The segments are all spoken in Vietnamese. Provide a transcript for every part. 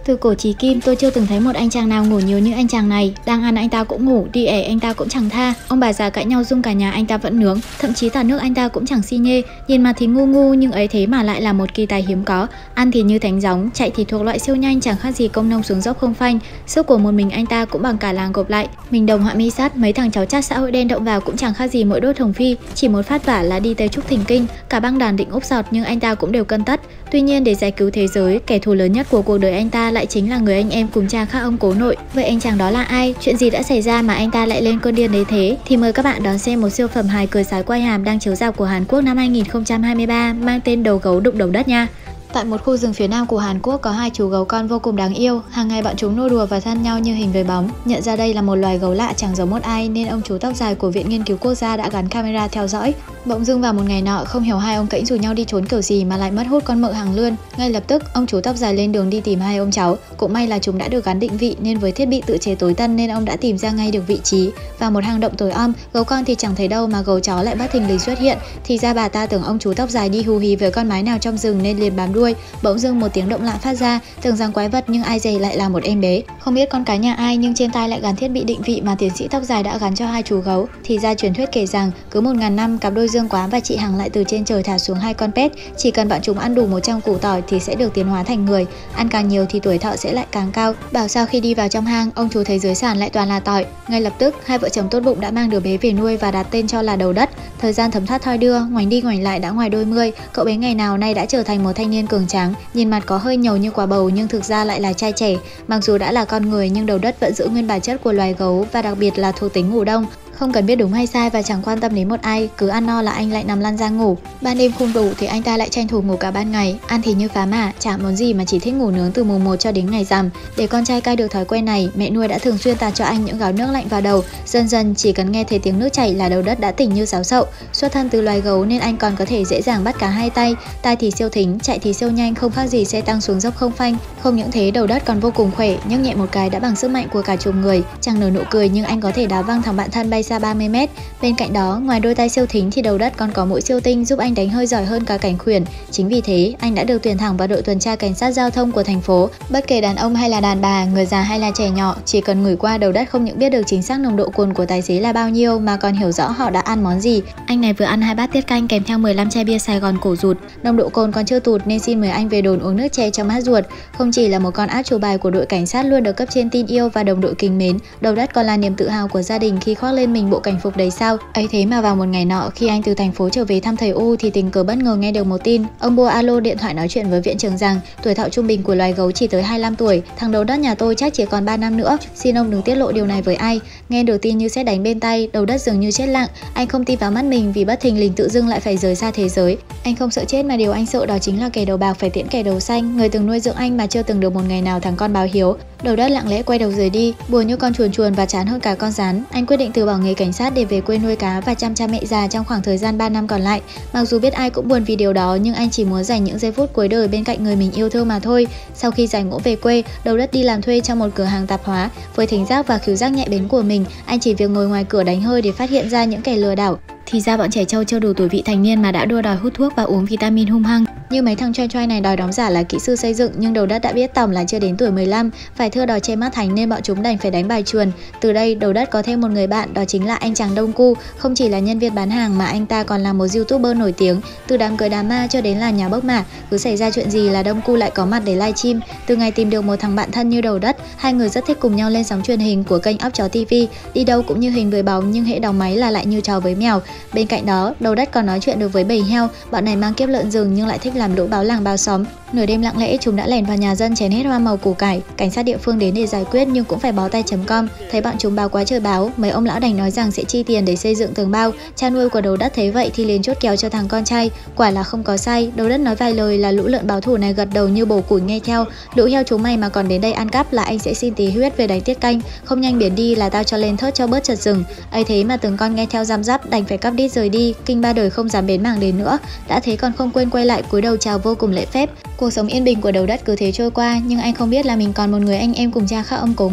Từ cổ chí kim, tôi chưa từng thấy một anh chàng nào ngủ nhiều như anh chàng này. Đang ăn anh ta cũng ngủ, đi ẻ anh ta cũng chẳng tha. Ông bà già cãi nhau rung cả nhà anh ta vẫn nướng. Thậm chí tạt nước anh ta cũng chẳng xi nhê. Nhìn mặt thì ngu ngu nhưng ấy thế mà lại là một kỳ tài hiếm có. Ăn thì như thánh gióng, chạy thì thuộc loại siêu nhanh, chẳng khác gì công nông xuống dốc không phanh. Sức của một mình anh ta cũng bằng cả làng gộp lại. Mình đồng họa mi sát, mấy thằng cháu chát xã hội đen động vào cũng chẳng khác gì mỗi đốt hồng phi. Chỉ một phát vả là đi tới trúc thỉnh kinh. Cả băng đàn định úp sọt nhưng anh ta cũng đều cân tất. Tuy nhiên để giải cứu thế giới, kẻ thù lớn nhất của cuộc đời anh ta lại chính là người anh em cùng cha khác ông cố nội. Vậy anh chàng đó là ai? Chuyện gì đã xảy ra mà anh ta lại lên cơn điên đến thế? Thì mời các bạn đón xem một siêu phẩm hài cười sái quay hàm đang chiếu rạp của Hàn Quốc năm 2023 mang tên Đầu gấu đụng đầu đất nha. Tại một khu rừng phía nam của Hàn Quốc có hai chú gấu con vô cùng đáng yêu. Hàng ngày bọn chúng nô đùa và thân nhau như hình với bóng. Nhận ra đây là một loài gấu lạ chẳng giống một ai nên ông chú tóc dài của Viện Nghiên cứu Quốc gia đã gắn camera theo dõi. Bỗng dưng vào một ngày nọ, không hiểu hai ông cãnh rủ nhau đi trốn kiểu gì mà lại mất hút con mợ hàng lươn. Ngay lập tức, ông chú tóc dài lên đường đi tìm hai ông cháu. Cũng may là chúng đã được gắn định vị nên với thiết bị tự chế tối tân nên ông đã tìm ra ngay được vị trí. Vào một hang động tối om, gấu con thì chẳng thấy đâu mà gấu chó lại bất thình lình xuất hiện. Thì ra bà ta tưởng ông chú tóc dài đi hù hí với con mái nào trong rừng nên liền bám đuôi. Bỗng dưng một tiếng động lạ phát ra, tưởng rằng quái vật nhưng ai dè lại là một em bé. Không biết con cái nhà ai nhưng trên tai lại gắn thiết bị định vị mà tiến sĩ tóc dài đã gắn cho hai chú gấu. Thì ra truyền thuyết kể rằng cứ 1000 năm cặp đôi Dương Quá và chị Hằng lại từ trên trời thả xuống hai con pet. Chỉ cần bọn chúng ăn đủ 100 củ tỏi thì sẽ được tiến hóa thành người. Ăn càng nhiều thì tuổi thọ sẽ lại càng cao. Bảo sao khi đi vào trong hang, ông chú thấy dưới sàn lại toàn là tỏi. Ngay lập tức, hai vợ chồng tốt bụng đã mang đứa bé về nuôi và đặt tên cho là Đầu Đất. Thời gian thấm thoát thoi đưa, ngoảnh đi ngoảnh lại đã ngoài đôi mươi. Cậu bé ngày nào nay đã trở thành một thanh niên cường tráng. Nhìn mặt có hơi nhầu như quả bầu nhưng thực ra lại là trai trẻ. Mặc dù đã là con người nhưng Đầu Đất vẫn giữ nguyên bản chất của loài gấu và đặc biệt là thuộc tính ngủ đông. Không cần biết đúng hay sai và chẳng quan tâm đến một ai, cứ ăn no là anh lại nằm lăn ra ngủ. Ban đêm không đủ thì anh ta lại tranh thủ ngủ cả ban ngày. Ăn thì như phá mã, chả món gì mà chỉ thích ngủ nướng từ mùng 1 cho đến ngày rằm. Để con trai cai được thói quen này, mẹ nuôi đã thường xuyên tạt cho anh những gáo nước lạnh vào đầu. Dần dần chỉ cần nghe thấy tiếng nước chảy là Đầu Đất đã tỉnh như sáo sậu. Xuất thân từ loài gấu nên anh còn có thể dễ dàng bắt cả hai tay. Tai thì siêu thính, chạy thì siêu nhanh, không khác gì xe tăng xuống dốc không phanh. Không những thế, Đầu Đất còn vô cùng khỏe, nhấc nhẹ một cái đã bằng sức mạnh của cả chục người. Chẳng nở nụ cười nhưng anh có thể đá văng thằng bạn thân bay xa 30 mét. Bên cạnh đó, ngoài đôi tay siêu thính thì Đầu Đất còn có mũi siêu tinh giúp anh đánh hơi giỏi hơn cả Cảnh Khuyển. Chính vì thế, anh đã được tuyển thẳng vào đội tuần tra cảnh sát giao thông của thành phố. Bất kể đàn ông hay là đàn bà, người già hay là trẻ nhỏ, chỉ cần ngửi qua, Đầu Đất không những biết được chính xác nồng độ cồn của tài xế là bao nhiêu mà còn hiểu rõ họ đã ăn món gì. Anh này vừa ăn 2 bát tiết canh kèm theo 15 chai bia Sài Gòn cổ rụt. Nồng độ cồn còn chưa tụt nên xin mời anh về đồn uống nước chè cho mát ruột. Không chỉ là một con át chủ bài của đội cảnh sát luôn được cấp trên tin yêu và đồng đội kính mến, Đầu Đất còn là niềm tự hào của gia đình khi khoác lên mình bộ cảnh phục đầy sao. Ấy thế mà vào một ngày nọ, khi anh từ thành phố trở về thăm thầy U thì tình cờ bất ngờ nghe được một tin. Ông bố alo điện thoại nói chuyện với viện trưởng rằng tuổi thọ trung bình của loài gấu chỉ tới 25 tuổi. Thằng Đầu Đất nhà tôi chắc chỉ còn 3 năm nữa. Xin ông đừng tiết lộ điều này với ai. Nghe được tin như sét đánh bên tay, Đầu Đất dường như chết lặng. Anh không tin vào mắt mình vì bất thình lình tự dưng lại phải rời xa thế giới. Anh không sợ chết mà điều anh sợ đó chính là kẻ đầu bạc phải tiễn kẻ đầu xanh, người từng nuôi dưỡng anh mà chưa từng được một ngày nào thằng con báo hiếu. Đầu Đất lặng lẽ quay đầu rời đi, buồn như con chuồn chuồn và chán hơn cả con rán. Anh quyết định từ bỏ nghề cảnh sát để về quê nuôi cá và chăm cha mẹ già trong khoảng thời gian 3 năm còn lại. Mặc dù biết ai cũng buồn vì điều đó nhưng anh chỉ muốn dành những giây phút cuối đời bên cạnh người mình yêu thương mà thôi. Sau khi giải ngũ về quê, Đầu Đất đi làm thuê trong một cửa hàng tạp hóa. Với thính giác và khứu giác nhạy bén của mình, anh chỉ việc ngồi ngoài cửa đánh hơi để phát hiện ra những kẻ lừa đảo. Thì ra bọn trẻ trâu chưa đủ tuổi vị thành niên mà đã đua đòi hút thuốc và uống vitamin hung hăng. Như mấy thằng choi này đòi đóng giả là kỹ sư xây dựng nhưng Đầu Đất đã biết tổng là chưa đến tuổi 15, phải thưa đòi che mắt thành nên bọn chúng đành phải đánh bài chuồn. Từ đây, Đầu Đất có thêm một người bạn, đó chính là anh chàng Đông Cu. Không chỉ là nhân viên bán hàng mà anh ta còn là một YouTuber nổi tiếng. Từ đám cưới đám ma cho đến là nhà bốc mả, cứ xảy ra chuyện gì là Đông Cu lại có mặt để livestream. Từ ngày tìm được một thằng bạn thân như Đầu Đất, hai người rất thích cùng nhau lên sóng truyền hình của kênh Óc Chó TV. Đi đâu cũng như hình với bóng nhưng hễ đóng máy là lại như chó với mèo. Bên cạnh đó, Đầu Đất còn nói chuyện được với bầy heo. Bọn này mang kiếp lợn rừng nhưng lại thích làm lũ báo làng báo xóm. Nửa đêm lặng lẽ chúng đã lẻn vào nhà dân chén hết hoa màu củ cải. Cảnh sát địa phương đến để giải quyết nhưng cũng phải bó tay.com. Thấy bọn chúng báo quá trời báo, mấy ông lão đành nói rằng sẽ chi tiền để xây dựng tường bao. Cha nuôi của Đầu Đất thấy vậy thì liền chốt kèo cho thằng con trai. Quả là không có sai, Đầu Đất nói vài lời là lũ lợn báo thù này gật đầu như bổ củi nghe theo. Lũ heo chúng mày mà còn đến đây ăn cắp là anh sẽ xin tí huyết về đánh tiết canh, không nhanh biến đi là tao cho lên thớt cho bớt chật rừng. Ấy thế mà từng con nghe theo răm rắp đành phải cắp đít rời đi, kinh ba đời không dám bén mảng đến nữa. Đã thế còn không quên quay lại cúi đầu chào vô cùng lễ phép. Cuộc sống yên bình của Đầu Đất cứ thế trôi qua nhưng anh không biết là mình còn một người anh em cùng cha khác ông cố ngoại.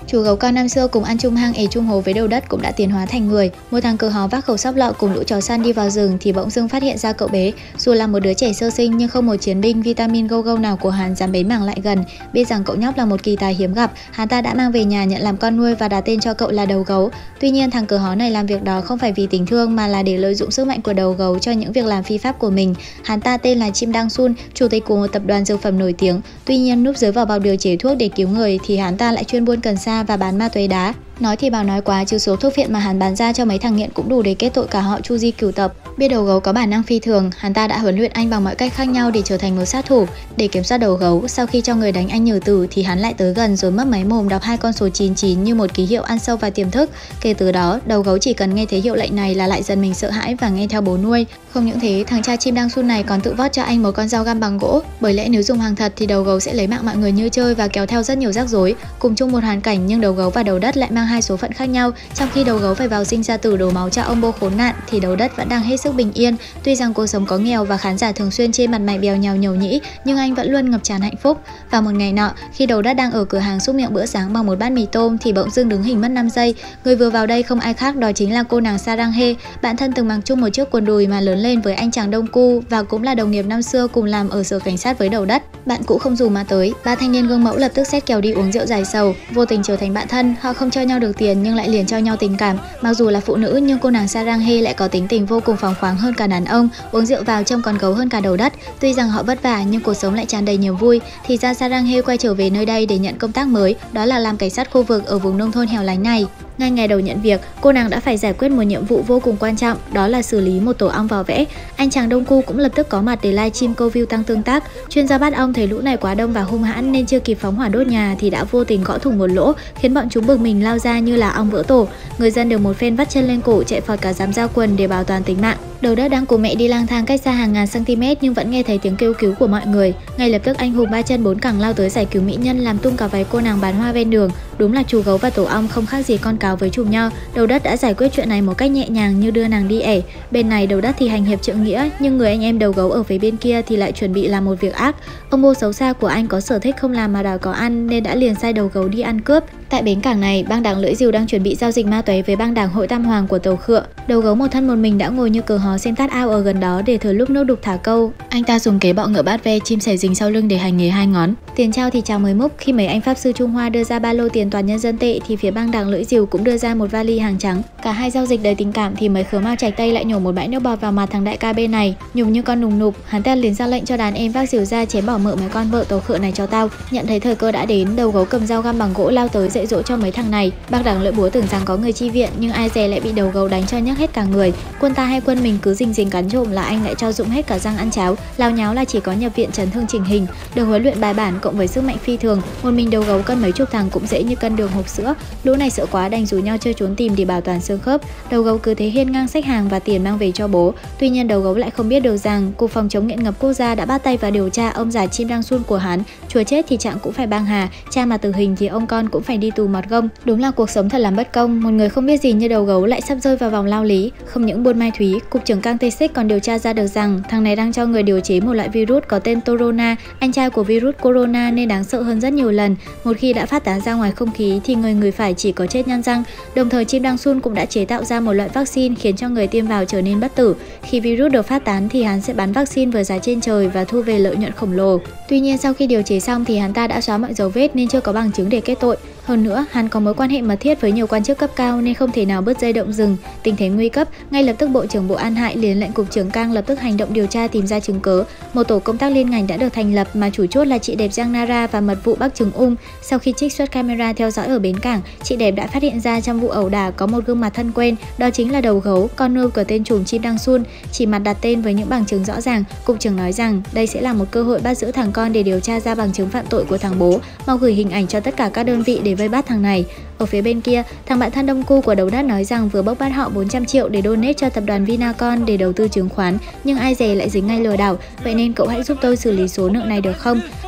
Chú gấu con năm xưa cùng ăn chung hang ề chung hố với đầu đất cũng đã tiến hóa thành người. Một thằng cờ hó vác khẩu sóc lọ cùng lũ chó săn đi vào rừng thì bỗng dưng phát hiện ra cậu bé. Dù là một đứa trẻ sơ sinh nhưng không một chiến binh vitamin go go nào của hắn dám bén mảng lại gần. Biết rằng cậu nhóc là một kỳ tài hiếm gặp, hắn ta đã mang về nhà nhận làm con nuôi và đặt tên cho cậu là Đầu Gấu. Tuy nhiên thằng cờ hó này làm việc đó không phải vì tình thương mà là để lợi dụng sức mạnh của Đầu Gấu cho những việc làm phi pháp của mình. Hắn ta tên là Chim Dang Sun, chủ tịch của một tập đoàn dược phẩm nổi tiếng. Tuy nhiên núp dưới vỏ bọc điều chế thuốc để cứu người thì hắn ta lại chuyên buôn cần sa và bán ma túy đá. Nói thì bảo nói quá chứ số thuốc phiện mà hắn bán ra cho mấy thằng nghiện cũng đủ để kết tội cả họ Chu Di cửu tập. Biết Đầu Gấu có bản năng phi thường, hắn ta đã huấn luyện anh bằng mọi cách khác nhau để trở thành một sát thủ. Để kiểm soát Đầu Gấu, sau khi cho người đánh anh nhử tử thì hắn lại tới gần rồi mấp máy mồm đọc 2 con số 99 như một ký hiệu ăn sâu vào tiềm thức. Kể từ đó, Đầu Gấu chỉ cần nghe thấy hiệu lệnh này là lại dần mình sợ hãi và nghe theo bố nuôi. Không những thế, thằng cha Chim Dang Sun này còn tự vót cho anh một con dao găm bằng gỗ, bởi lẽ nếu dùng hàng thật thì Đầu Gấu sẽ lấy mạng mọi người như chơi và kéo theo rất nhiều rắc rối. Cùng chung một hoàn cảnh nhưng Đầu Gấu và Đầu Đất lại mang 2 số phận khác nhau. Trong khi Đầu Gấu phải vào sinh ra tử đổ máu cho ông bố khốn nạn thì Đầu Đất vẫn đang hết sức bình yên. Tuy rằng cuộc sống có nghèo và khán giả thường xuyên chê mặt mày bèo nhàu nhầu nhĩ, nhưng anh vẫn luôn ngập tràn hạnh phúc. Vào một ngày nọ, khi Đầu Đất đang ở cửa hàng xúc miệng bữa sáng bằng một bát mì tôm thì bỗng dưng đứng hình mất 5 giây. Người vừa vào đây không ai khác đó chính là cô nàng Sarang He, bạn thân từng mặc chung một chiếc quần đùi mà lớn lên với anh chàng Đông Cu và cũng là đồng nghiệp năm xưa cùng làm ở sở cảnh sát với Đầu Đất. Bạn cũ không dù mà tới, ba thanh niên gương mẫu lập tức xét kèo đi uống rượu giải sầu, vô tình trở thành bạn thân. Họ không cho nhau được tiền nhưng lại liền cho nhau tình cảm. Mặc dù là phụ nữ nhưng cô nàng Sarang He lại có tính tình vô cùng phóng khoáng hơn cả đàn ông, uống rượu vào trông còn gấu hơn cả Đầu Đất. Tuy rằng họ vất vả nhưng cuộc sống lại tràn đầy niềm vui. Thì ra Sarang He quay trở về nơi đây để nhận công tác mới, đó là làm cảnh sát khu vực ở vùng nông thôn hẻo lánh này. Ngay ngày đầu nhận việc, cô nàng đã phải giải quyết một nhiệm vụ vô cùng quan trọng, đó là xử lý một tổ ong vỏ vẽ. Anh chàng Đông Cu cũng lập tức có mặt để livestream câu view tăng tương tác. Chuyên gia bắt ong thấy lũ này quá đông và hung hãn nên chưa kịp phóng hỏa đốt nhà thì đã vô tình gõ thủng một lỗ, khiến bọn chúng bực mình lao ra như là ong vỡ tổ. Người dân đều một phen vắt chân lên cổ chạy phọt cả dám ra quần để bảo toàn tính mạng. Đầu Đất đang cùng mẹ đi lang thang cách xa hàng ngàn cm nhưng vẫn nghe thấy tiếng kêu cứu của mọi người. Ngay lập tức anh hùng 3 chân 4 cẳng lao tới giải cứu mỹ nhân, làm tung cả váy cô nàng bán hoa ven đường. Đúng là chú gấu và tổ ong không khác gì con cáo với chùm nho. Đầu Đất đã giải quyết chuyện này một cách nhẹ nhàng như đưa nàng đi ẻ. Bên này Đầu Đất thì hành hiệp trượng nghĩa, nhưng người anh em Đầu Gấu ở phía bên kia thì lại chuẩn bị làm một việc ác. Ông bố xấu xa của anh có sở thích không làm mà đòi có ăn nên đã liền sai Đầu Gấu đi ăn cướp. Tại bến cảng này, băng đảng Lưỡi Rìu đang chuẩn bị giao dịch ma túy với băng đảng Hội Tam Hoàng của Tàu Khựa. Đầu Gấu một thân một mình đã ngồi như cờ hó xem tát ao ở gần đó để thừa lúc nước đục thả câu. Anh ta dùng kế bọ ngựa bát ve chim sẻ dính sau lưng để hành nghề 2 ngón. Tiền trao thì chào mới múc. Khi mấy anh pháp sư Trung Hoa đưa ra ba lô tiền toàn nhân dân tệ thì phía băng đảng Lưỡi Rìu cũng đưa ra một vali hàng trắng. Cả hai giao dịch đầy tình cảm thì mấy khớ Mao Trạch Tây lại nhổ một bãi nước bọt vào mặt thằng đại ca bên này. Nhục như con nùng nục, hắn ta liền ra lệnh cho đàn em vác rìu ra chém bỏ mợ mấy con vợ Tàu Khựa này cho tao. Nhận thấy thời cơ đã đến, Đầu Gấu cầm dao găm bằng gỗ lao tới dạy dỗ cho mấy thằng này. Băng đảng Lưỡi Búa tưởng rằng có người chi viện nhưng ai dè lại bị Đầu Gấu đánh cho nhức hết cả người. Quân ta hay quân mình cứ rình cắn trộm là anh lại cho dụng hết cả răng ăn cháo. Lao nháo là chỉ có nhập viện chấn thương chỉnh hình. Được huấn luyện bài bản cộng với sức mạnh phi thường, một mình Đầu Gấu cân mấy chục thằng cũng dễ như cân đường hộp sữa. Lũ này sợ quá đành rủ nhau chơi trốn tìm để bảo toàn xương khớp. Đầu Gấu cứ thế hiên ngang xách hàng và tiền mang về cho bố. Tuy nhiên Đầu Gấu lại không biết được rằng cục phòng chống nghiện ngập quốc gia đã bắt tay vào điều tra ông già Chim Dang Sun của hắn. Chúa chết thì trạng cũng phải băng hà, cha mà tử hình thì ông con cũng phải đi tù mọt gông. Đúng là cuộc sống thật làm bất công, một người không biết gì như Đầu Gấu lại sắp rơi vào vòng lao lý. Không những buôn mai thúy, cục trưởng Kang Tae-sik còn điều tra ra được rằng thằng này đang cho người điều chế một loại virus có tên Torona, anh trai của virus corona nên đáng sợ hơn rất nhiều lần. Một khi đã phát tán ra ngoài không khí thì người phải chỉ có chết nhăn răng. Đồng thời Chim Dang Sun cũng đã chế tạo ra một loại vaccine khiến cho người tiêm vào trở nên bất tử. Khi virus được phát tán thì hắn sẽ bán vaccine với giá trên trời và thu về lợi nhuận khổng lồ. Tuy nhiên sau khi điều chế xong thì hắn ta đã xóa mọi dấu vết nên chưa có bằng chứng để kết tội. Hơn nữa, hắn có mối quan hệ mật thiết với nhiều quan chức cấp cao nên không thể nào bứt dây động rừng. Tình thế nguy cấp, ngay lập tức Bộ trưởng Bộ An Hại liền lệnh cục trưởng Kang lập tức hành động điều tra tìm ra chứng cớ. Một tổ công tác liên ngành đã được thành lập mà chủ chốt là chị đẹp Giang Nara và mật vụ Bắc Trường Ung. Sau khi trích xuất camera theo dõi ở bến cảng, chị đẹp đã phát hiện ra trong vụ ẩu đả có một gương mặt thân quen, đó chính là Đầu Gấu, con nuôi của tên trùm Chim Dang Sun. Chỉ mặt đặt tên với những bằng chứng rõ ràng, cục trưởng nói rằng đây sẽ là một cơ hội bắt giữ thằng con để điều tra ra bằng chứng phạm tội của thằng bố, mau gửi hình ảnh cho tất cả các đơn vị để vây bắt thằng này. Ở phía bên kia, thằng bạn thân Đông Cu của Đầu Đất nói rằng vừa bốc bắt họ 400 triệu để donate cho tập đoàn Vinacon để đầu tư chứng khoán, nhưng ai dè lại dính ngay lừa đảo, vậy nên cậu hãy giúp tôi xử lý số nợ này được không?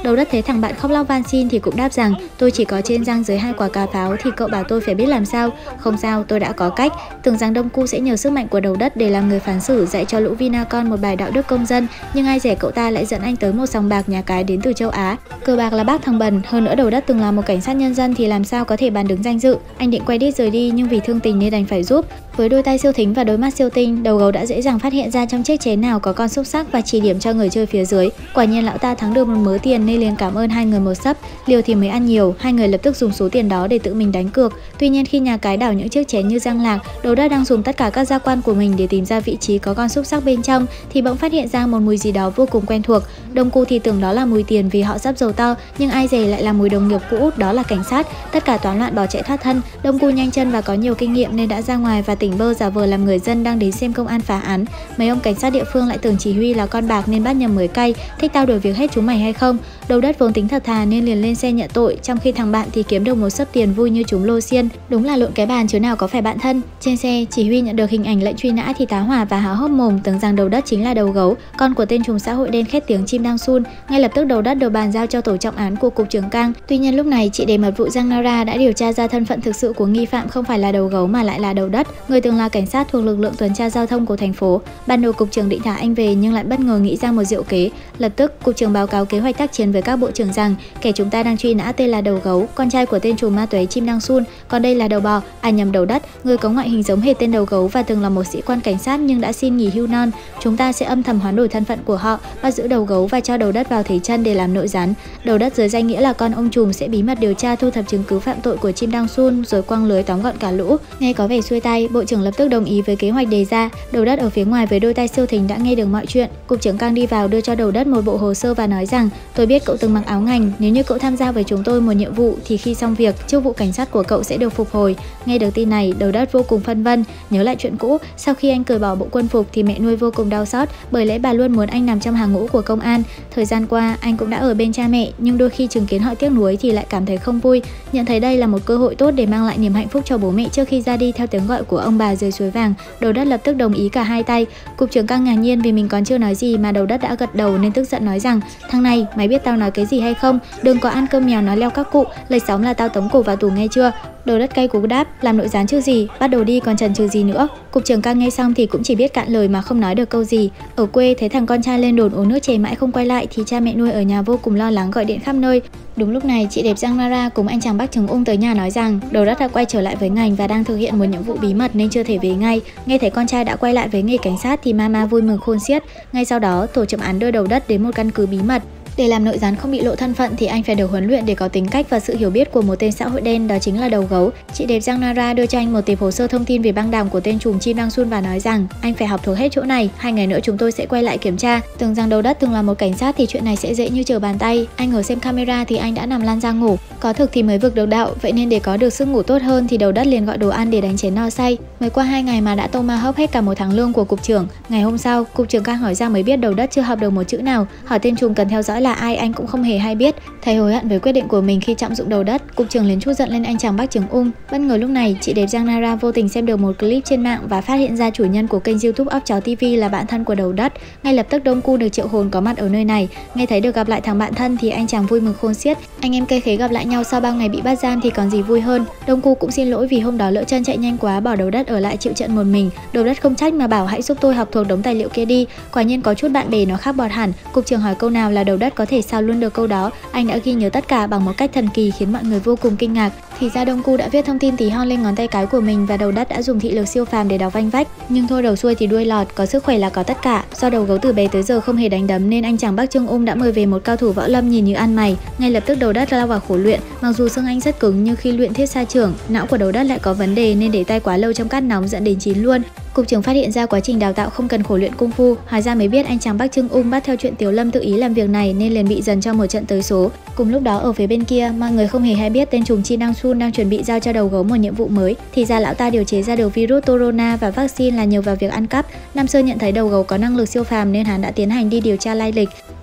Đầu đất thấy thằng bạn khóc lóc van xin thì cũng đáp rằng tôi chỉ có trên răng dưới 2 quả cà pháo thì cậu bảo tôi phải biết làm sao. Không sao, tôi đã có cách. Tưởng rằng Đông Cu sẽ nhờ sức mạnh của đầu đất để làm người phán xử dạy cho lũ Vinacon một bài đạo đức công dân, nhưng ai dè cậu ta lại dẫn anh tới một sòng bạc nhà cái đến từ châu Á. Cờ bạc là bác thằng bần, hơn nữa đầu đất từng là một cảnh sát nhân dân thì làm sao có thể bàn đứng danh dự. Anh định quay đít rời đi nhưng vì thương tình nên đành phải giúp. Với đôi tay siêu thính và đôi mắt siêu tinh, đầu gấu đã dễ dàng phát hiện ra trong chiếc chén nào có con xúc xắc và chỉ điểm cho người chơi phía dưới. Quả nhiên lão ta thắng được một mớ tiền nên liền cảm ơn hai người một sấp. Liều thì mới ăn nhiều, hai người lập tức dùng số tiền đó để tự mình đánh cược. Tuy nhiên khi nhà cái đảo những chiếc chén như răng lạc, đầu đất đang dùng tất cả các gia quan của mình để tìm ra vị trí có con xúc xắc bên trong thì bỗng phát hiện ra một mùi gì đó vô cùng quen thuộc. Đông Cu thì tưởng đó là mùi tiền vì họ sắp giàu to, nhưng ai dè lại là mùi đồng nghiệp cũ, đó là cảnh sát. Tất cả toán loạn bỏ chạy thoát thân. Đông Cu nhanh chân và có nhiều kinh nghiệm nên đã ra ngoài và tỉnh bơ giả vờ làm người dân đang đến xem công an phá án. Mấy ông cảnh sát địa phương lại tưởng chỉ huy là con bạc nên bắt nhầm mới cay, thích tao đổi việc hết chúng mày hay không. Đầu đất vốn tính thật thà nên liền lên xe nhận tội, trong khi thằng bạn thì kiếm được một sấp tiền vui như chúng lô xiên. Đúng là lộn cái bàn chứ nào có phải bạn thân. Trên xe, chỉ huy nhận được hình ảnh lệnh truy nã thì tá hỏa và há hốc mồm, tưởng rằng đầu đất chính là đầu gấu, con của tên trùm xã hội đen khét tiếng chim đang sun. Ngay lập tức đầu đất được bàn giao cho tổ trọng án của cục trưởng Cang. Tuy nhiên lúc này chị đề mật vụ Giang Nara đã điều tra ra thân phận thực sự của nghi phạm không phải là đầu gấu mà lại là đầu đất, người từng là cảnh sát thuộc lực lượng tuần tra giao thông của thành phố. Ban đầu cục trưởng định thả anh về nhưng lại bất ngờ nghĩ ra một diệu kế. Lập tức cục trưởng báo cáo kế hoạch tác chiến với các bộ trưởng rằng kẻ chúng ta đang truy nã tên là đầu gấu, con trai của tên trùm ma túy chim đang sun, còn đây là đầu bò, nhầm đầu đất, người có ngoại hình giống hệt tên đầu gấu và từng là một sĩ quan cảnh sát nhưng đã xin nghỉ hưu non. Chúng ta sẽ âm thầm hoán đổi thân phận của họ, bắt giữ đầu gấu và cho đầu đất vào thế chân để làm nội gián. Đầu đất dưới danh nghĩa là con ông trùm sẽ bí mật điều tra, thu thập chứng cứ phạm tội của chim đang sun rồi quăng lưới tóm gọn cả lũ. Nghe có vẻ xuôi tay, bộ trưởng lập tức đồng ý với kế hoạch đề ra. Đầu đất ở phía ngoài với đôi tay siêu thính đã nghe được mọi chuyện. Cục trưởng Cang đi vào đưa cho đầu đất một bộ hồ sơ và nói rằng tôi biết cậu từng mặc áo ngành, nếu như cậu tham gia với chúng tôi một nhiệm vụ thì khi xong việc, chức vụ cảnh sát của cậu sẽ được phục hồi. Nghe được tin này, đầu đất vô cùng phân vân, nhớ lại chuyện cũ, sau khi anh cởi bỏ bộ quân phục thì mẹ nuôi vô cùng đau xót, bởi lẽ bà luôn muốn anh nằm trong hàng ngũ của công an. Thời gian qua, anh cũng đã ở bên cha mẹ, nhưng đôi khi chứng kiến họ tiếc nuối thì lại cảm thấy không vui. Nhận thấy đây là một cơ hội tốt để mang lại niềm hạnh phúc cho bố mẹ trước khi ra đi theo tiếng gọi của ông bà dưới suối vàng, đầu đất lập tức đồng ý cả hai tay. Cục trưởng Cang ngạc nhiên vì mình còn chưa nói gì mà đầu đất đã gật đầu nên tức giận nói rằng thằng này, mày biết tao nói cái gì hay không? Đừng có ăn cơm mèo nói leo các cụ, lệch sóng là tao tống cổ vào tù nghe chưa? Đầu đất cay cú đáp, làm nội gián chứ gì, bắt đầu đi còn chần chừ gì nữa. Cục trưởng Cang nghe xong thì cũng chỉ biết cạn lời mà không nói được câu gì. Ở quê thấy thằng con trai lên đồn uống nước chè mãi không quay lại thì cha mẹ nuôi ở nhà vô cùng lo lắng gọi điện khắp nơi. Đúng lúc này chị đẹp Giang Nara cùng anh chàng bác Trứng Ung tới nhà nói rằng đầu đất đã quay trở lại với ngành và đang thực hiện một nhiệm vụ bí mật nên chưa thể về ngay. Nghe thấy con trai đã quay lại với nghề cảnh sát thì mama vui mừng khôn xiết. Ngay sau đó tổ trọng án đưa đầu đất đến một căn cứ bí mật. Để làm nội gián không bị lộ thân phận thì anh phải được huấn luyện để có tính cách và sự hiểu biết của một tên xã hội đen, đó chính là đầu gấu. Chị đẹp Giang Nara đưa cho anh một tệp hồ sơ thông tin về băng đảng của tên trùm chim đang sun và nói rằng anh phải học thuộc hết chỗ này, 2 ngày nữa chúng tôi sẽ quay lại kiểm tra. Tưởng rằng đầu đất từng là một cảnh sát thì chuyện này sẽ dễ như trở bàn tay. Anh ngồi xem camera thì anh đã nằm lăn ra ngủ. Có thực thì mới vực được đạo, vậy nên để có được sức ngủ tốt hơn thì đầu đất liền gọi đồ ăn để đánh chén no say. Mới qua 2 ngày mà đã tomahawk hết cả một tháng lương của cục trưởng. Ngày hôm sau, cục trưởng Cang hỏi ra mới biết đầu đất chưa học được một chữ nào, hỏi tên trùm cần theo dõi là ai anh cũng không hề hay biết. Thấy hối hận với quyết định của mình khi trọng dụng đầu đất, cục trưởng liền chút giận lên anh chàng bác Trứng Ung. Bất ngờ lúc này, chị đẹp Giang Nara vô tình xem được một clip trên mạng và phát hiện ra chủ nhân của kênh YouTube Óc Chó TV là bạn thân của đầu đất. Ngay lập tức Đông Cu được triệu hồn có mặt ở nơi này. Nghe thấy được gặp lại thằng bạn thân thì anh chàng vui mừng khôn xiết. Anh em cây khế gặp lại nhau sau bao ngày bị bắt giam thì còn gì vui hơn. Đông Cu cũng xin lỗi vì hôm đó lỡ chân chạy nhanh quá, bỏ đầu đất ở lại chịu trận một mình. Đầu đất không trách mà bảo hãy giúp tôi học thuộc đống tài liệu kia đi. Quả nhiên có chút bạn bè nó khác bọt hẳn. Cục trưởng hỏi câu nào là đầu đất có thể sao luôn được câu đó. Anh đã ghi nhớ tất cả bằng một cách thần kỳ khiến mọi người vô cùng kinh ngạc. Thì ra Đông Cu đã viết thông tin tí hon lên ngón tay cái của mình và đầu đất đã dùng thị lực siêu phàm để đọc vanh vách. Nhưng thôi đầu xuôi thì đuôi lọt, có sức khỏe là có tất cả. Do đầu gấu từ bé tới giờ không hề đánh đấm nên anh chàng bác Trứng Ung đã mời về một cao thủ võ lâm nhìn như ăn mày. Ngay lập tức đầu đất lao vào khổ luyện. Mặc dù xương anh rất cứng nhưng khi luyện thiết sa trưởng, não của đầu đất lại có vấn đề nên để tay quá lâu trong cát nóng dẫn đến chín luôn. Cục trưởng phát hiện ra quá trình đào tạo không cần khổ luyện cung phu, hóa ra mới biết anh chàng bác Trứng Ung bắt theo chuyện Tiểu Lâm tự ý làm việc này nên liền bị dần cho một trận tới số. Cùng lúc đó ở phía bên kia, mọi người không hề hay biết tên trùm chim đang sun đang chuẩn bị giao cho đầu gấu một nhiệm vụ mới. Thì ra lão ta điều chế ra được virus corona và vaccine là nhờ vào việc ăn cắp. Năm xưa nhận thấy đầu gấu có năng lực siêu phàm nên hắn đã tiến hành đi điều tra lai lịch.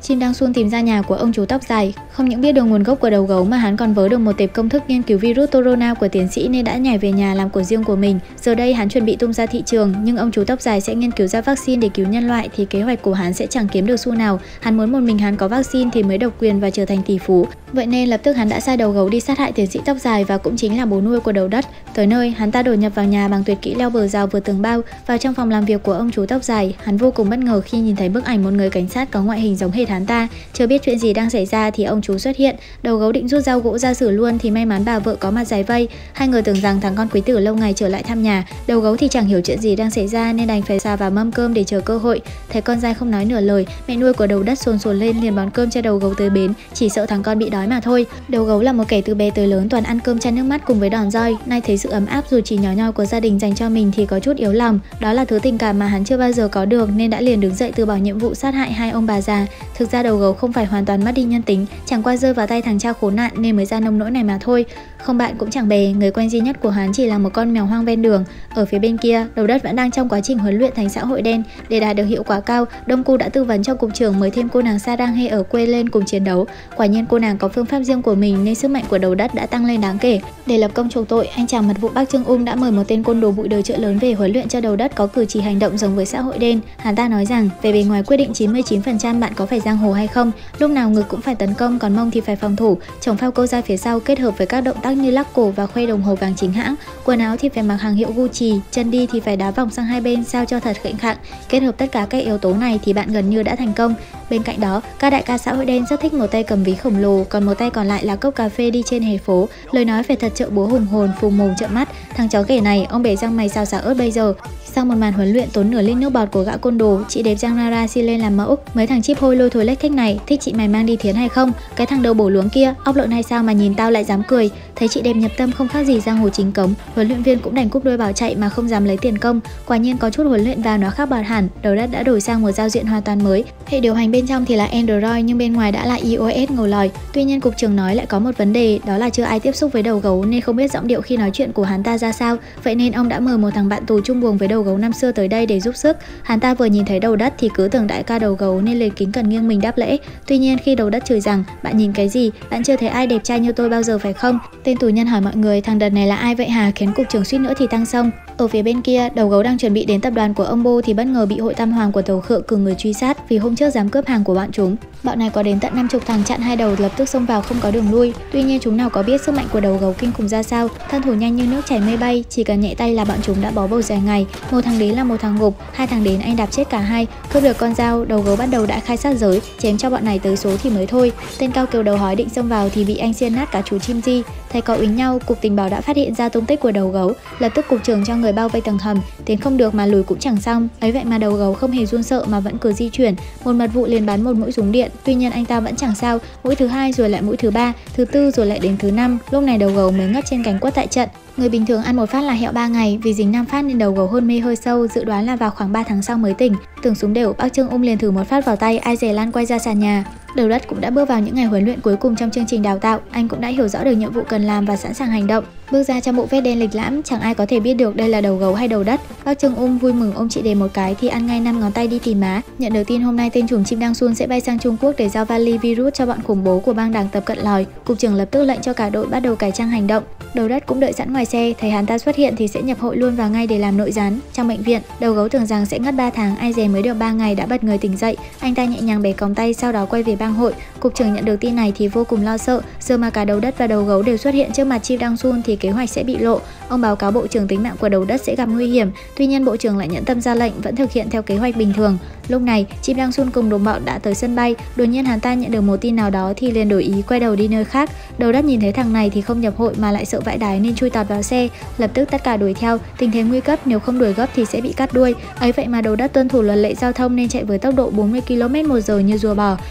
Chim Dang Sun tìm ra nhà của ông chú tóc dài, không những biết được nguồn gốc của đầu gấu mà hắn còn vớ được một tệp công thức nghiên cứu virus corona của tiến sĩ nên đã nhảy về nhà làm của riêng của mình. Giờ đây hắn chuẩn bị tung ra thị trường, nhưng ông chú tóc dài sẽ nghiên cứu ra vaccine để cứu nhân loại thì kế hoạch của hắn sẽ chẳng kiếm được xu nào. Hắn muốn một mình hắn có vaccine thì mới độc quyền và trở thành tỷ phú. Vậy nên lập tức hắn đã sai đầu gấu đi sát hại tiến sĩ tóc dài và cũng chính là bố nuôi của đầu đất. Tới nơi, hắn ta đột nhập vào nhà bằng tuyệt kỹ leo bờ rào vừa tường bao. Vào trong phòng làm việc của ông chú tóc dài, hắn vô cùng bất ngờ khi nhìn thấy bức ảnh một người cảnh sát có ngoại hình giống hệt hắn ta. Chưa biết chuyện gì đang xảy ra thì ông chú xuất hiện. Đầu gấu định rút dao gỗ ra xử luôn thì may mắn bà vợ có mặt giải vây. Hai người tưởng rằng thằng con quý tử lâu ngày trở lại thăm nhà. Đầu gấu thì chẳng hiểu chuyện gì đang xảy ra nên đành phải xà vào mâm cơm để chờ cơ hội. Thấy con dai không nói nửa lời, mẹ nuôi của đầu đất sồn sồn lên liền bón cơm cho đầu gấu tới bến, chỉ sợ thằng con bị đói mà thôi. Đầu gấu là một kẻ từ bé tới lớn toàn ăn cơm chan nước mắt cùng với đòn roi, nay thấy sự ấm áp dù chỉ nhỏ nhoi của gia đình dành cho mình thì có chút yếu lòng. Đó là thứ tình cảm mà hắn chưa bao giờ có được nên đã liền đứng dậy từ bỏ nhiệm vụ sát hại hai ông bà già. Thực ra đầu gấu không phải hoàn toàn mất đi nhân tính, chẳng qua rơi vào tay thằng cha khốn nạn nên mới ra nông nỗi này mà thôi. Không bạn cũng chẳng bè, người quen duy nhất của hắn chỉ là một con mèo hoang ven đường. Ở phía bên kia, đầu đất vẫn đang trong quá trình huấn luyện thành xã hội đen. Để đạt được hiệu quả cao, Đông Cu đã tư vấn cho cục trưởng mời thêm cô nàng Sarang He ở quê lên cùng chiến đấu. Quả nhiên cô nàng có phương pháp riêng của mình nên sức mạnh của đầu đất đã tăng lên đáng kể. Để lập công chuộc tội, anh chàng mật vụ Bắc Trương Ung đã mời một tên côn đồ bụi đời chợ lớn về huấn luyện cho đầu đất có cử chỉ hành động giống với xã hội đen. Hắn ta nói rằng về bề ngoài quyết định 99% bạn có phải giang hồ hay không. Lúc nào ngực cũng phải tấn công, còn mông thì phải phòng thủ. Chồng phao câu ra phía sau kết hợp với các động tác như lắc cổ và khoe đồng hồ vàng chính hãng. Quần áo thì phải mặc hàng hiệu Gucci, chân đi thì phải đá vòng sang hai bên sao cho thật khệnh khạng. Kết hợp tất cả các yếu tố này thì bạn gần như đã thành công. Bên cạnh đó, các đại ca xã hội đen rất thích một tay cầm ví khổng lồ, còn một tay còn lại là cốc cà phê đi trên hè phố. Lời nói phải thật chợ búa hùng hồn, phù mồm trợn mắt. Thằng chó ghẻ này, ông bể răng mày xào xả ớt bây giờ. Sau một màn huấn luyện tốn nửa lít nước bọt của gã côn đồ, chị đẹp Giang Nara xin lên làm mẫu. Mấy thằng chip hôi lôi thối lếch thếch này, thích chị mày mang đi thiến hay không? Cái thằng đầu bổ luống kia, óc lợn hay sao mà nhìn tao lại dám cười? Thấy chị đẹp nhập tâm không khác gì giang hồ chính cống, huấn luyện viên cũng đành cúp đôi bảo chạy mà không dám lấy tiền công. Quả nhiên có chút huấn luyện vào nó khác bọt hẳn, đầu đất đã đổi sang một giao diện hoàn toàn mới. Hệ điều hành bên trong thì là Android nhưng bên ngoài đã là iOS ngầu lòi. Tuy nhiên cục trưởng nói lại có một vấn đề, đó là chưa ai tiếp xúc với đầu gấu nên không biết giọng điệu khi nói chuyện của hắn ta ra sao. Vậy nên ông đã mời một thằng bạn tù chung buồng với đầu gấu năm xưa tới đây để giúp sức. Hắn ta vừa nhìn thấy đầu đất thì cứ tưởng đại ca đầu gấu nên liền kính cẩn nghiêng mình đáp lễ. Tuy nhiên khi đầu đất chửi rằng bạn nhìn cái gì, bạn chưa thấy ai đẹp trai như tôi bao giờ phải không? Tên tù nhân hỏi mọi người thằng đợt này là ai vậy hả, khiến cục trưởng suýt nữa thì tăng xông. Ở phía bên kia, đầu gấu đang chuẩn bị đến tập đoàn của ông Bô thì bất ngờ bị hội tam hoàng của Tàu Khựa cử người truy sát vì hôm trước dám cướp hàng của bọn chúng. Bọn này có đến tận 50 thằng chặn hai đầu lập tức xông vào không có đường lui. Tuy nhiên chúng nào có biết sức mạnh của đầu gấu kinh khủng ra sao, thân thủ nhanh như nước chảy mây bay, chỉ cần nhẹ tay là bọn chúng đã bó bầu dài ngày. Một thằng đến là một thằng gục, hai thằng đến anh đạp chết cả hai. Cướp được con dao, đầu gấu bắt đầu đã khai sát giới, chém cho bọn này tới số thì mới thôi. Tên cao kiều đầu hói định xông vào thì bị anh xiên nát cả chú chim di. Thấy có úy nhau, cục tình báo đã phát hiện ra tung tích của đầu gấu, lập tức cục trưởng cho người bao vây tầng hầm, tiến không được mà lùi cũng chẳng xong. Ấy vậy mà đầu gấu không hề run sợ mà vẫn cứ di chuyển. Một mật vụ liền bắn một mũi súng điện, tuy nhiên anh ta vẫn chẳng sao. Mũi thứ hai rồi lại mũi thứ ba, thứ tư rồi lại đến thứ năm. Lúc này đầu gấu mới ngất trên cánh quất tại trận. Người bình thường ăn một phát là hẹo 3 ngày, vì dính 5 phát nên đầu gấu hôn mê hơi sâu, dự đoán là vào khoảng 3 tháng sau mới tỉnh. Tưởng súng đều, Bắc Trương Ung liền thử một phát vào tay, ai dè lăn quay ra sàn nhà. Đầu đất cũng đã bước vào những ngày huấn luyện cuối cùng trong chương trình đào tạo, anh cũng đã hiểu rõ được nhiệm vụ cần làm và sẵn sàng hành động. Bước ra trong bộ vest đen lịch lãm, chẳng ai có thể biết được đây là đầu gấu hay đầu đất. Bắc Trương Ung vui mừng ôm chị Đề một cái thì ăn ngay 5 ngón tay đi tìm má. Nhận được tin hôm nay tên trùm Chim Dang Sun sẽ bay sang Trung Quốc để giao vali virus cho bọn khủng bố của bang đảng Tập Cận Lòi, cục trưởng lập tức lệnh cho cả đội bắt đầu cải trang hành động. Đầu đất cũng đợi sẵn ngoài xe, thấy hắn ta xuất hiện thì sẽ nhập hội luôn vào ngay để làm nội gián. Trong bệnh viện, đầu gấu tưởng rằng sẽ ngất 3 tháng, ai dè mới được 3 ngày đã bật người tỉnh dậy. Anh ta nhẹ nhàng bẻ còng tay, sau đó quay về bang hội. Cục trưởng nhận được tin này thì vô cùng lo sợ, giờ mà cả đầu đất và đầu gấu đều xuất hiện trước mặt Chim Dang Sun thì kế hoạch sẽ bị lộ. Ông báo cáo bộ trưởng tính mạng của đầu đất sẽ gặp nguy hiểm, tuy nhiên bộ trưởng lại nhẫn tâm ra lệnh vẫn thực hiện theo kế hoạch bình thường. Lúc này, Chim Dang Sun cùng đồng bọn đã tới sân bay, đột nhiên hắn ta nhận được một tin nào đó thì liền đổi ý quay đầu đi nơi khác. Đầu đất nhìn thấy thằng này thì không nhập hội mà lại sợ vãi đái nên chui tọt vào xe, lập tức tất cả đuổi theo, tình thế nguy cấp nếu không đuổi gấp thì sẽ bị cắt đuôi. Ấy vậy mà đầu đất tuân thủ luật lệ giao thông nên chạy với tốc độ 40 km/h như rùa bò. Đã thế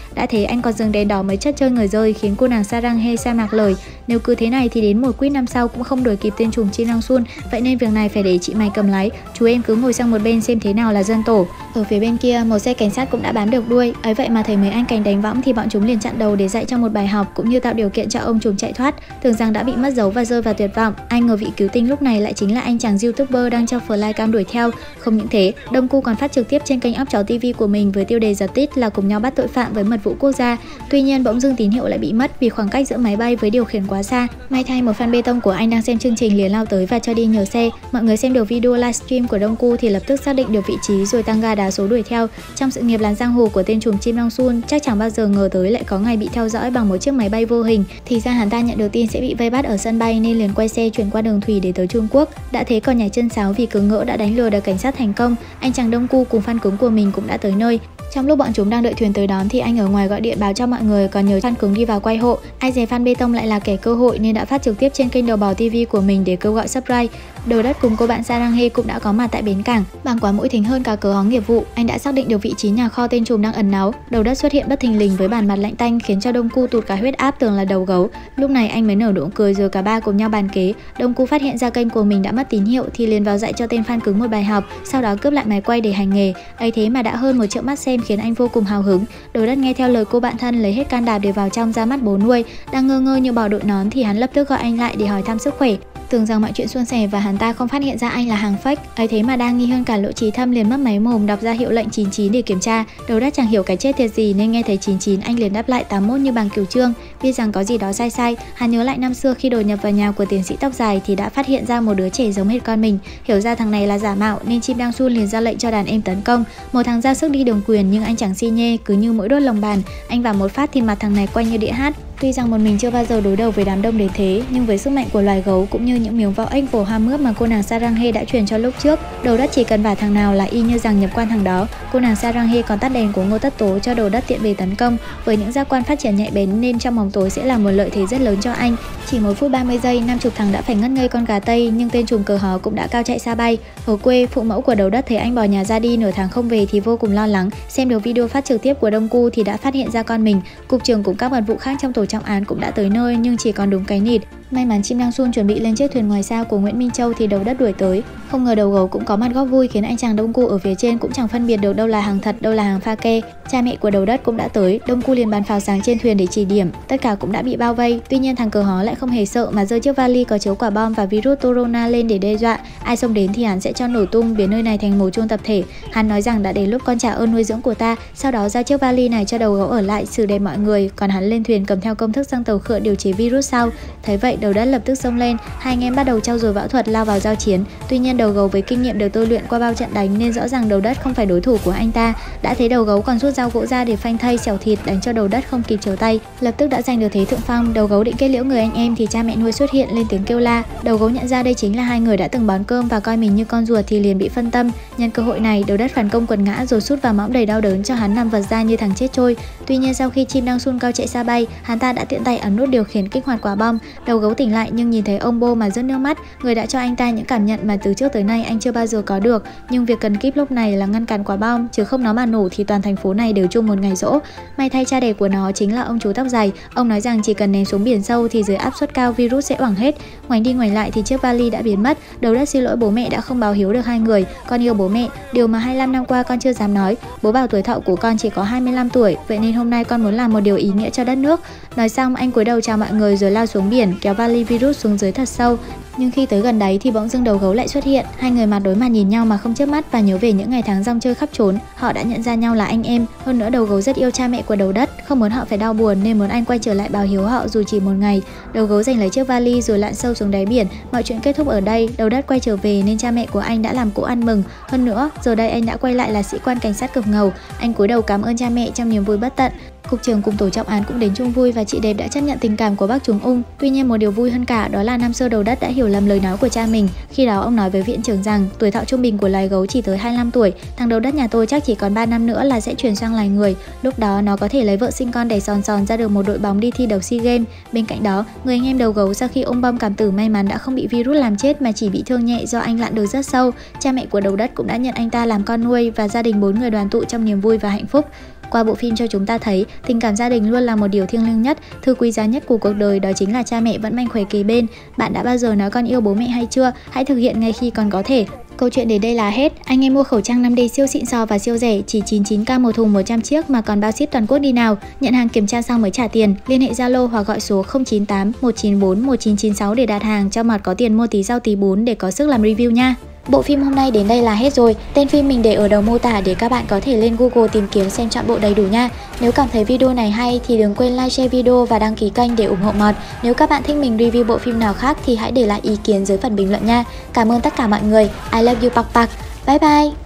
thế anh còn dừng đèn đỏ mới chất chơi người rơi, khiến cô nàng Saranghae sa mạc lời. Nếu cứ thế này thì đến mùa quýt năm sau cũng không đuổi kịp tên trùm Kim Dong Sun, vậy nên việc này phải để chị mày cầm lái, chú em cứ ngồi sang một bên xem thế nào là dân tổ. Ở phía bên kia, một xe cảnh sát cũng đã bám được đuôi, ấy vậy mà thấy mấy anh cảnh đánh võng thì bọn chúng liền chặn đầu để dạy cho một bài học cũng như tạo điều kiện cho ông trùm chạy thoát. Tưởng rằng đã bị mất dấu và rơi vào tuyệt vọng, anh ngờ vị cứu tinh lúc này lại chính là anh chàng YouTuber đang cho flycam đuổi theo. Không những thế, Đông Cu còn phát trực tiếp trên kênh óc chó TV của mình với tiêu đề giật tít là cùng nhau bắt tội phạm với mật vụ quốc gia. Tuy nhiên bỗng dưng tín hiệu lại bị mất vì khoảng cách giữa máy bay với điều khiển quá xa. May thay một fan bê tông của anh đang xem chương trình liền lao tới và cho đi nhờ xe. Mọi người xem được video livestream của Đông Cu thì lập tức xác định được vị trí rồi tăng ga đá số đuổi theo. Trong sự nghiệp làng giang hồ của tên trùm Kim Dong Sun, chắc chẳng bao giờ ngờ tới lại có ngày bị theo dõi bằng một chiếc máy bay vô hình. Thì ra hắn ta nhận được tin sẽ bị vây bắt ở sân bay nên liền quay xe chuyển qua đường thủy để tới Trung Quốc. Đã thế còn nhảy chân sáo vì cứ ngỡ đã đánh lừa được cảnh sát thành công. Anh chàng Đông Cu cùng fan cứng của mình cũng đã tới nơi. Trong lúc bọn chúng đang đợi thuyền tới đón thì anh ở ngoài gọi điện báo cho mọi người, còn nhờ fan cứng đi vào quay hộ. Ai dè fan bê tông lại là kẻ cơ hội nên đã phát trực tiếp trên kênh Đầu Bò TV của mình để kêu gọi subscribe. Đầu Đất cùng cô bạn Saranghae cũng đã có mặt tại bến cảng. Bằng quá mũi thính hơn cả cớ hó nghiệp vụ, anh đã xác định được vị trí nhà kho tên trùm đang ẩn náu. Đầu Đất xuất hiện bất thình lình với bản mặt lạnh tanh khiến cho Đông Cu tụt cả huyết áp, tưởng là đầu gấu. Lúc này anh mới nở nụ cười rồi cả ba cùng nhau bàn kế. Đông Cu phát hiện ra kênh của mình đã mất tín hiệu thì liền vào dạy cho tên fan cứng một bài học, sau đó cướp lại máy quay để hành nghề. Ấy thế mà đã hơn 1 triệu mắt xem khiến anh vô cùng hào hứng. Đầu Đất nghe theo lời cô bạn thân lấy hết can đảm để vào trong ra mắt bố nuôi. Đang ngơ ngơ như bò đội nón thì hắn lập tức gọi anh lại để hỏi thăm sức khỏe. Tưởng rằng mọi chuyện suôn sẻ và hắn ta không phát hiện ra anh là hàng fake. Ấy thế mà đang nghi hơn cả Lỗ Trí Thâm liền mất máy mồm đọc ra hiệu lệnh 99 để kiểm tra. Đầu Đất chẳng hiểu cái chết tiệt gì nên nghe thấy 99 anh liền đáp lại 81 như bằng Kiều Trương. Biết rằng có gì đó sai, hắn nhớ lại năm xưa khi đột nhập vào nhà của tiến sĩ tóc dài thì đã phát hiện ra một đứa trẻ giống hệt con mình. Hiểu ra thằng này là giả mạo nên Kim Dong Sun liền ra lệnh cho đàn em tấn công. Một thằng ra sức đi đường quyền nhưng anh chẳng xi nhê, cứ như mỗi đốt lồng bàn, anh vào một phát thì mặt thằng này quay như đĩa hát. Tuy rằng một mình chưa bao giờ đối đầu với đám đông đến thế, nhưng với sức mạnh của loài gấu cũng như những miếng vỏ ếch vồ hoa mướp mà cô nàng Saranghae đã truyền cho lúc trước, Đầu Đất chỉ cần vả thằng nào là y như rằng nhập quan thằng đó. Cô nàng Saranghae còn tắt đèn của Ngô Tất Tố cho Đầu Đất tiện về tấn công. Với những giác quan phát triển nhạy bén nên trong bóng tối sẽ là một lợi thế rất lớn cho anh. Chỉ 1 phút 30 giây, 50 thằng đã phải ngất ngây con gà Tây, nhưng tên trùm cờ hó cũng đã cao chạy xa bay. Ở quê, phụ mẫu của Đầu Đất thấy anh bỏ nhà ra đi nửa tháng không về thì vô cùng lo lắng. Xem được video phát trực tiếp của Đông Cu thì đã phát hiện ra con mình. Cục trưởng cùng các mật vụ khác trong tổ trọng án cũng đã tới nơi nhưng chỉ còn đúng cái nịt. May mắn Kim Dong Sun chuẩn bị lên chiếc thuyền ngoài sao của Nguyễn Minh Châu thì Đầu Đất đuổi tới. Không ngờ đầu gấu cũng có mặt góp vui khiến anh chàng Đông Cu ở phía trên cũng chẳng phân biệt được đâu là hàng thật, đâu là hàng pha ke. Cha mẹ của Đầu Đất cũng đã tới, Đông Cu liền bắn pháo sáng trên thuyền để chỉ điểm. Tất cả cũng đã bị bao vây. Tuy nhiên thằng cờ hó lại không hề sợ mà giơ chiếc vali có chứa quả bom và virus corona lên để đe dọa. Ai xông đến thì hắn sẽ cho nổ tung, biến nơi này thành mồ chôn tập thể. Hắn nói rằng đã đến lúc con trả ơn nuôi dưỡng của ta, sau đó giao chiếc vali này cho đầu gấu ở lại xử đẹp mọi người, còn hắn lên thuyền cầm theo công thức sang tàu khựa điều chế virus sau. Thấy vậy Đầu Đất lập tức xông lên, hai anh em bắt đầu trau dồi võ thuật lao vào giao chiến. Tuy nhiên đầu gấu với kinh nghiệm được tôi luyện qua bao trận đánh nên rõ ràng Đầu Đất không phải đối thủ của anh ta. Đã thấy đầu gấu còn rút dao gỗ ra để phanh thây xẻo thịt, đánh cho Đầu Đất không kịp trở tay, lập tức đã giành được thế thượng phong. Đầu gấu định kết liễu người anh em thì cha mẹ nuôi xuất hiện lên tiếng kêu la. Đầu gấu nhận ra đây chính là hai người đã từng bón cơm và coi mình như con ruột thì liền bị phân tâm. Nhân cơ hội này Đầu Đất phản công quật ngã rồi sút vào mõm đầy đau đớn cho hắn nằm vật ra như thằng chết trôi. Tuy nhiên sau khi Kim Dong Sun cao chạy xa bay, hắn ta đã tiện tay ấn nút điều khiển kích hoạt quả bom. Đầu gấu tỉnh lại nhưng nhìn thấy ông Bô mà rớt nước mắt, người đã cho anh ta những cảm nhận mà từ trước tới nay anh chưa bao giờ có được. Nhưng việc cần kíp lúc này là ngăn cản quả bom, chứ không nó mà nổ thì toàn thành phố này đều chung một ngày giỗ. May thay cha đẻ của nó chính là ông chú tóc dài, ông nói rằng chỉ cần ném xuống biển sâu thì dưới áp suất cao virus sẽ oảng hết. Ngoảnh đi ngoảnh lại thì chiếc vali đã biến mất. Đầu Đất xin lỗi bố mẹ đã không báo hiếu được hai người. Con yêu bố mẹ, điều mà 25 năm qua con chưa dám nói. Bố bảo tuổi thọ của con chỉ có 25 tuổi, vậy nên hôm nay con muốn làm một điều ý nghĩa cho đất nước. Nói xong anh cúi đầu chào mọi người rồi lao xuống biển, kéo vali virus xuống dưới thật sâu. Nhưng khi tới gần đấy thì bỗng dưng đầu gấu lại xuất hiện. Hai người mặt đối mặt nhìn nhau mà không chớp mắt và nhớ về những ngày tháng rong chơi khắp trốn. Họ đã nhận ra nhau là anh em. Hơn nữa đầu gấu rất yêu cha mẹ của Đầu Đất, không muốn họ phải đau buồn nên muốn anh quay trở lại báo hiếu họ dù chỉ một ngày. Đầu gấu giành lấy chiếc vali rồi lặn sâu xuống đáy biển. Mọi chuyện kết thúc ở đây. Đầu Đất quay trở về nên cha mẹ của anh đã làm cỗ ăn mừng. Hơn nữa giờ đây anh đã quay lại là sĩ quan cảnh sát cực ngầu. Anh cúi đầu cảm ơn cha mẹ trong niềm vui bất tận. Cục trưởng cùng tổ trọng án cũng đến chung vui và chị đẹp đã chấp nhận tình cảm của bác Trúng Ung. Tuy nhiên một điều vui hơn cả đó là năm xưa Đầu Đất đã hiểu lầm lời nói của cha mình. Khi đó ông nói với viện trưởng rằng tuổi thọ trung bình của loài gấu chỉ tới 25 tuổi, thằng Đầu Đất nhà tôi chắc chỉ còn 3 năm nữa là sẽ chuyển sang loài người. Lúc đó nó có thể lấy vợ sinh con đẻ sòn sòn ra được một đội bóng đi thi đấu SEA Games. Bên cạnh đó, người anh em đầu gấu sau khi ôm bom cảm tử may mắn đã không bị virus làm chết mà chỉ bị thương nhẹ do anh lặn được rất sâu. Cha mẹ của Đầu Đất cũng đã nhận anh ta làm con nuôi và gia đình 4 người đoàn tụ trong niềm vui và hạnh phúc. Qua bộ phim cho chúng ta thấy tình cảm gia đình luôn là một điều thiêng liêng nhất, thứ quý giá nhất của cuộc đời, đó chính là cha mẹ vẫn mạnh khỏe kề bên. Bạn đã bao giờ nói con yêu bố mẹ hay chưa? Hãy thực hiện ngay khi còn có thể. Câu chuyện đến đây là hết. Anh em mua khẩu trang 5D siêu xịn sò và siêu rẻ, chỉ 99k một thùng 100 chiếc mà còn bao ship toàn quốc đi nào. Nhận hàng kiểm tra xong mới trả tiền. Liên hệ Zalo hoặc gọi số 098 194 1996 để đặt hàng, cho mọt có tiền mua tí rau tí bún để có sức làm review nha. Bộ phim hôm nay đến đây là hết rồi. Tên phim mình để ở đầu mô tả để các bạn có thể lên Google tìm kiếm xem trọn bộ đầy đủ nha. Nếu cảm thấy video này hay thì đừng quên like, share video và đăng ký kênh để ủng hộ Mọt. Nếu các bạn thích mình review bộ phim nào khác thì hãy để lại ý kiến dưới phần bình luận nha. Cảm ơn tất cả mọi người. I love you Pak Pak. Bye bye.